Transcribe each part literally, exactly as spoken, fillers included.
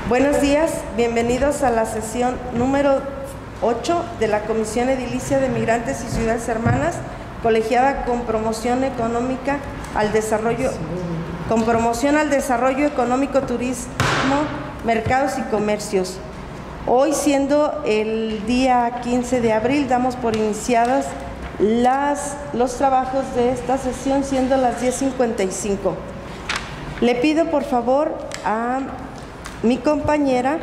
Buenos días, bienvenidos a la sesión número ocho de la Comisión Edilicia de Migrantes y Ciudades Hermanas, colegiada con promoción económica al desarrollo, con promoción al desarrollo económico, turismo, mercados y comercios. Hoy, siendo el día quince de abril, damos por iniciadas las, los trabajos de esta sesión, siendo las diez cincuenta y cinco. Le pido por favor a mi compañera,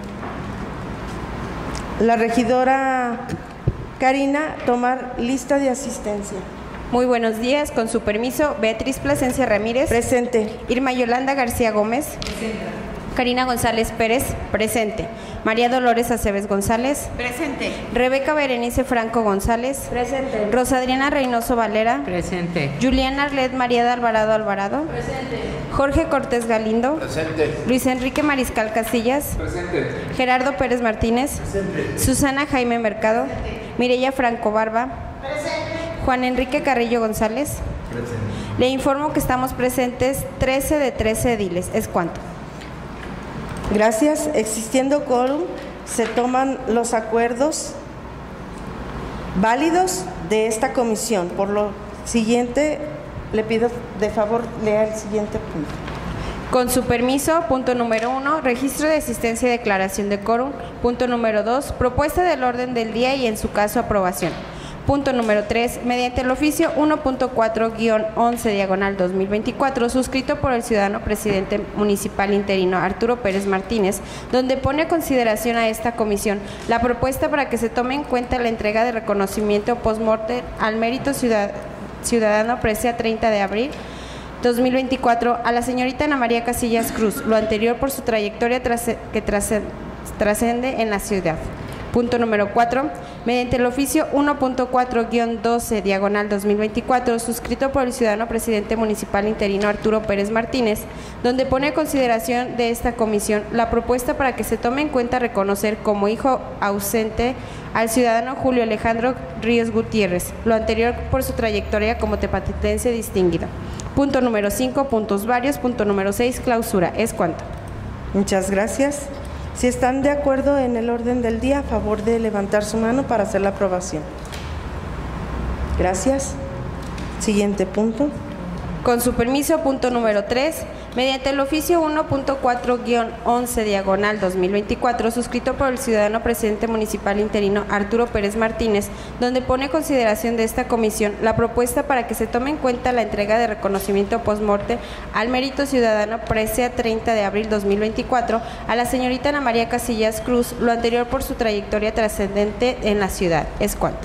la regidora Karina, tomar lista de asistencia. Muy buenos días, con su permiso, Beatriz Plasencia Ramírez. Presente. Irma Yolanda García Gómez. Presente. Karina González Pérez. Presente. María Dolores Aceves González. Presente. Rebeca Berenice Franco González. Presente. Rosa Adriana Reynoso Valera. Presente. Juliana Arlet María de Alvarado Alvarado. Presente. Jorge Cortés Galindo. Presente. Luis Enrique Mariscal Casillas. Presente. Gerardo Pérez Martínez. Presente. Susana Jaime Mercado. Presente. Mireya Franco Barba. Presente. Juan Enrique Carrillo González. Presente. Le informo que estamos presentes trece de trece ediles. ¿Es cuánto? Gracias. Existiendo quórum, se toman los acuerdos válidos de esta comisión. Por lo siguiente, le pido de favor lea el siguiente punto. Con su permiso, punto número uno, registro de asistencia y declaración de quórum. Punto número dos, propuesta del orden del día y en su caso aprobación. Punto número tres, mediante el oficio uno punto cuatro guión once diagonal dos mil veinticuatro, suscrito por el ciudadano presidente municipal interino Arturo Pérez Martínez, donde pone a consideración a esta comisión la propuesta para que se tome en cuenta la entrega de reconocimiento post-mortem al mérito ciudad, ciudadano presea treinta de abril dos mil veinticuatro a la señorita Ana María Casillas Cruz, lo anterior por su trayectoria trase, que trascende en la ciudad. Punto número cuatro, mediante el oficio uno punto cuatro guión doce diagonal dos mil veinticuatro, suscrito por el ciudadano presidente municipal interino Arturo Pérez Martínez, donde pone a consideración de esta comisión la propuesta para que se tome en cuenta reconocer como hijo ausente al ciudadano Julio Alejandro Ríos Gutiérrez, lo anterior por su trayectoria como tepatitense distinguido. Punto número cinco, puntos varios. Punto número seis, clausura. ¿Es cuánto? Muchas gracias. Si están de acuerdo en el orden del día, a favor de levantar su mano para hacer la aprobación. Gracias. Siguiente punto. Con su permiso, punto número tres, mediante el oficio uno punto cuatro guión once diagonal dos mil veinticuatro, suscrito por el ciudadano presidente municipal interino Arturo Pérez Martínez, donde pone en consideración de esta comisión la propuesta para que se tome en cuenta la entrega de reconocimiento post-mortem al mérito ciudadano presea treinta de abril dos mil veinticuatro a la señorita Ana María Casillas Cruz, lo anterior por su trayectoria trascendente en la ciudad. ¿Es cuánto?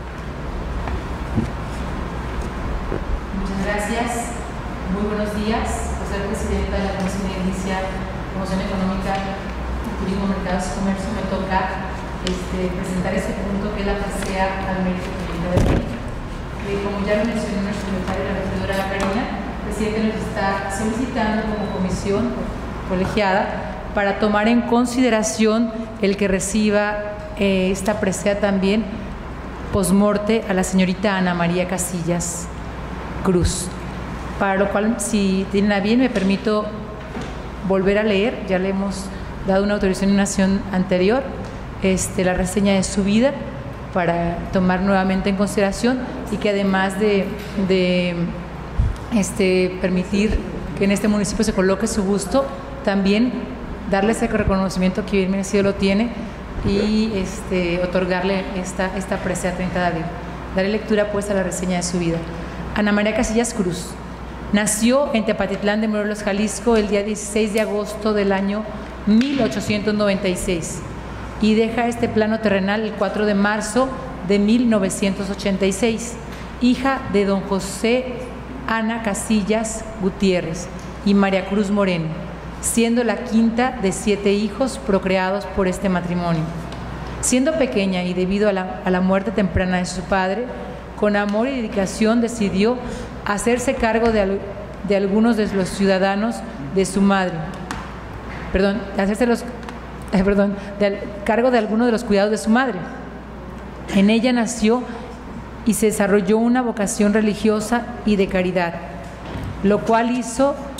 Gracias, muy buenos días. Por ser presidenta de la Comisión Edilicia, Promoción Económica, Turismo, Mercados y Comercio, me toca este, presentar este punto que es la presea al mérito treinta de abril. Eh, como ya lo mencionó nuestro secretario, la regidora Karina, el presidente nos está solicitando como comisión colegiada para tomar en consideración el que reciba eh, esta presea también post-morte a la señorita Ana María Casillas Cruz, para lo cual, si tienen a bien, me permito volver a leer. Ya le hemos dado una autorización en una sesión anterior, este, la reseña de su vida, para tomar nuevamente en consideración y que además de, de este, permitir que en este municipio se coloque su busto, también darle ese reconocimiento que bien merecido lo tiene y este, otorgarle esta, esta presea treinta de abril. Daré lectura pues a la reseña de su vida. Ana María Casillas Cruz nació en Tepatitlán de Morelos, Jalisco, el día dieciséis de agosto del año mil ochocientos noventa y seis y deja este plano terrenal el cuatro de marzo de mil novecientos ochenta y seis, hija de don José Ana Casillas Gutiérrez y María Cruz Moreno, siendo la quinta de siete hijos procreados por este matrimonio. Siendo pequeña y debido a la, a la muerte temprana de su padre, con amor y dedicación decidió hacerse cargo de, al, de algunos de los ciudadanos de su madre, perdón, hacerse los, eh, perdón, de al, cargo de algunos de los cuidados de su madre. En ella nació y se desarrolló una vocación religiosa y de caridad, lo cual hizo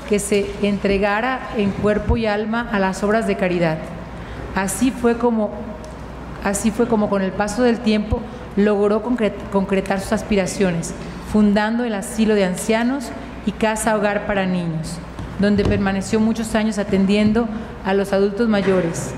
que se entregara en cuerpo y alma a las obras de caridad. Así fue como, así fue como con el paso del tiempo logró concretar sus aspiraciones, fundando el asilo de ancianos y casa hogar para niños, donde permaneció muchos años atendiendo a los adultos mayores,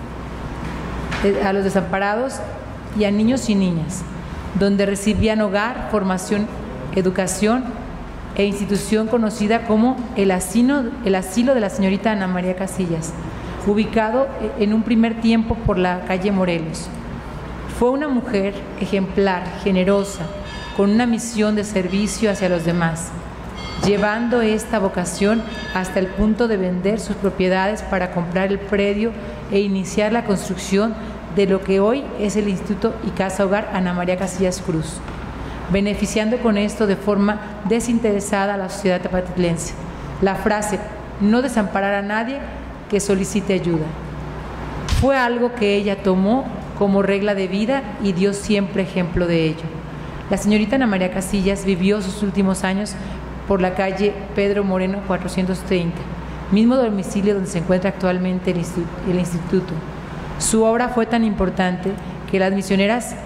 a los desamparados y a niños y niñas, donde recibían hogar, formación, educación e institución conocida como el asilo, el asilo de la señorita Ana María Casillas, ubicado en un primer tiempo por la calle Morelos. Fue una mujer ejemplar, generosa, con una misión de servicio hacia los demás, llevando esta vocación hasta el punto de vender sus propiedades para comprar el predio e iniciar la construcción de lo que hoy es el Instituto y Casa Hogar Ana María Casillas Cruz, beneficiando con esto de forma desinteresada a la sociedad tepatitlense. La frase, no desamparar a nadie que solicite ayuda, fue algo que ella tomó como regla de vida y dio siempre ejemplo de ello. La señorita Ana María Casillas vivió sus últimos años por la calle Pedro Moreno cuatrocientos treinta, mismo domicilio donde se encuentra actualmente el instituto, el instituto. Su obra fue tan importante que las misioneras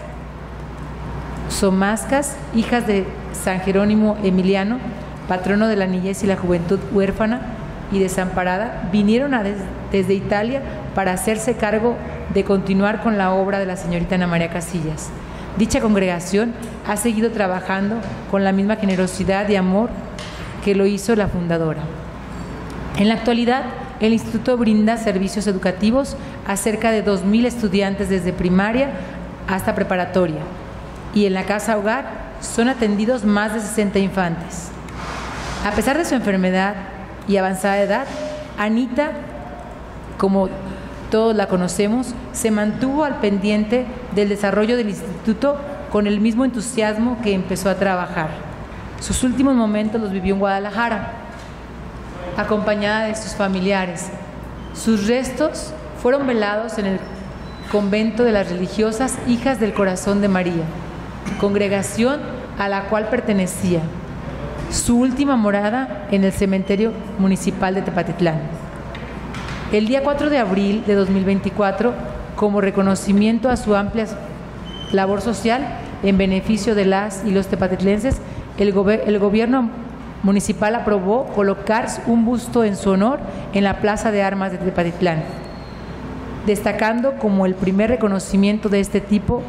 somascas, hijas de San Jerónimo Emiliano, patrono de la niñez y la juventud huérfana y desamparada, vinieron a des, desde Italia para hacerse cargo de continuar con la obra de la señorita Ana María Casillas. Dicha congregación ha seguido trabajando con la misma generosidad y amor que lo hizo la fundadora. En la actualidad, el instituto brinda servicios educativos a cerca de dos mil estudiantes desde primaria hasta preparatoria, y en la Casa Hogar son atendidos más de sesenta infantes. A pesar de su enfermedad y avanzada edad, Anita, como todos la conocemos, se mantuvo al pendiente del desarrollo del instituto con el mismo entusiasmo que empezó a trabajar. Sus últimos momentos los vivió en Guadalajara, acompañada de sus familiares. Sus restos fueron velados en el convento de las religiosas Hijas del Corazón de María, congregación a la cual pertenecía. Su última morada en el cementerio municipal de Tepatitlán. El día cuatro de abril de dos mil veinticuatro, como reconocimiento a su amplia labor social en beneficio de las y los tepatitlenses, el, gober el gobierno municipal aprobó colocar un busto en su honor en la Plaza de Armas de Tepatitlán, destacando como el primer reconocimiento de este tipo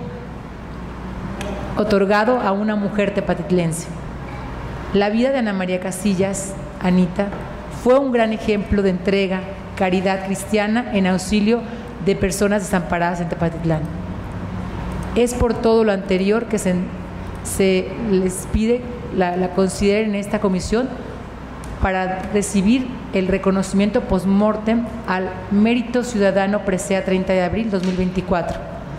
otorgado a una mujer tepatitlense. La vida de Ana María Casillas, Anita, fue un gran ejemplo de entrega, caridad cristiana en auxilio de personas desamparadas en Tepatitlán. Es por todo lo anterior que se, se les pide la, la consideren en esta comisión para recibir el reconocimiento post-mortem al Mérito Ciudadano Presea treinta de abril de dos mil veinticuatro,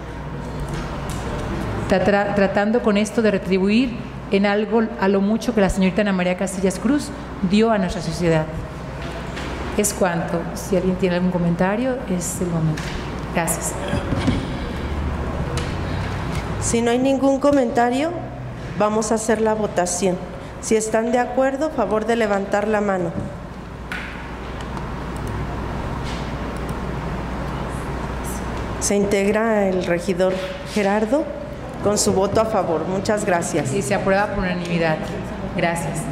Tra tratando con esto de retribuir en algo a lo mucho que la señorita Ana María Casillas Cruz dio a nuestra sociedad. Es cuanto. Si alguien tiene algún comentario, es el momento. Gracias. Si no hay ningún comentario, vamos a hacer la votación. Si están de acuerdo, favor de levantar la mano. Se integra el regidor Gerardo con su voto a favor. Muchas gracias. Y se aprueba por unanimidad. Gracias.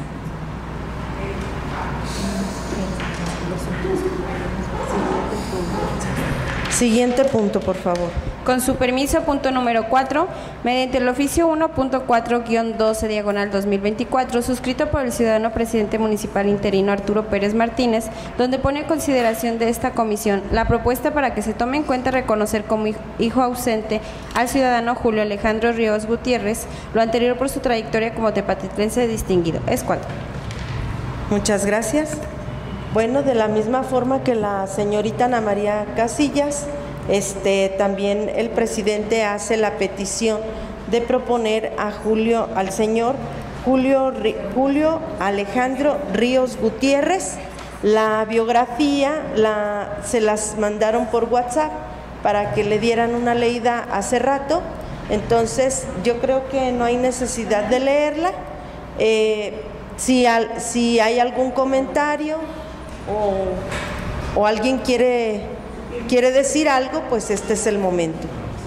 Siguiente punto, por favor. Con su permiso, punto número cuatro, mediante el oficio uno punto cuatro guión doce diagonal dos mil veinticuatro, suscrito por el ciudadano presidente municipal interino Arturo Pérez Martínez, donde pone a consideración de esta comisión la propuesta para que se tome en cuenta reconocer como hijo ausente al ciudadano Julio Alejandro Ríos Gutiérrez, lo anterior por su trayectoria como tepatitlense distinguido. Es cuanto. Muchas gracias. Bueno, de la misma forma que la señorita Ana María Casillas, este, también el presidente hace la petición de proponer a Julio, al señor Julio, Julio Alejandro Ríos Gutiérrez. La biografía la, se las mandaron por WhatsApp para que le dieran una leída hace rato, entonces yo creo que no hay necesidad de leerla. Eh, si, al, si hay algún comentario o, o alguien quiere, quiere decir algo, pues este es el momento.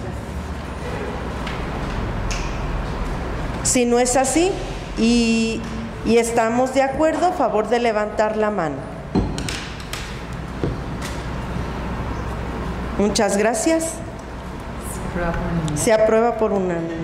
Si no es así y, y estamos de acuerdo, a favor de levantar la mano. Muchas gracias. Se aprueba por unanimidad.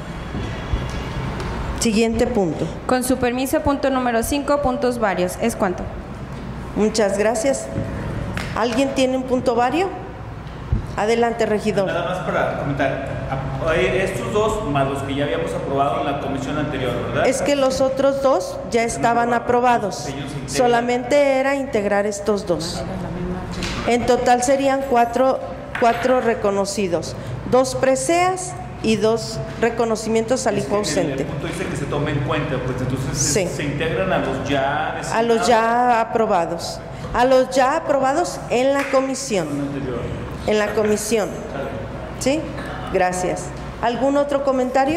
Siguiente punto. Con su permiso, punto número cinco, puntos varios. ¿Es cuánto? Muchas gracias. ¿Alguien tiene un punto vario? Adelante, regidor. Nada más para comentar, estos dos más los que ya habíamos aprobado en la comisión anterior, ¿verdad? Es que los otros dos ya estaban aprobados. Solamente era integrar estos dos. En total serían cuatro, cuatro reconocidos. Dos preseas y dos reconocimientos al hijo ausente. El punto dice que se tome en cuenta, pues entonces sí. se, se integran a los ya designados. A los ya aprobados. A los ya aprobados en la comisión. En la comisión. ¿Sí? Gracias. ¿Algún otro comentario?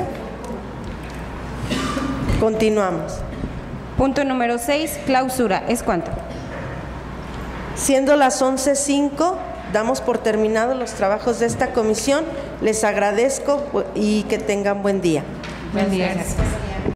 Continuamos. Punto número seis, clausura. ¿Es cuánto? Siendo las once cinco, damos por terminados los trabajos de esta comisión. Les agradezco y que tengan buen día. Buen día. Gracias.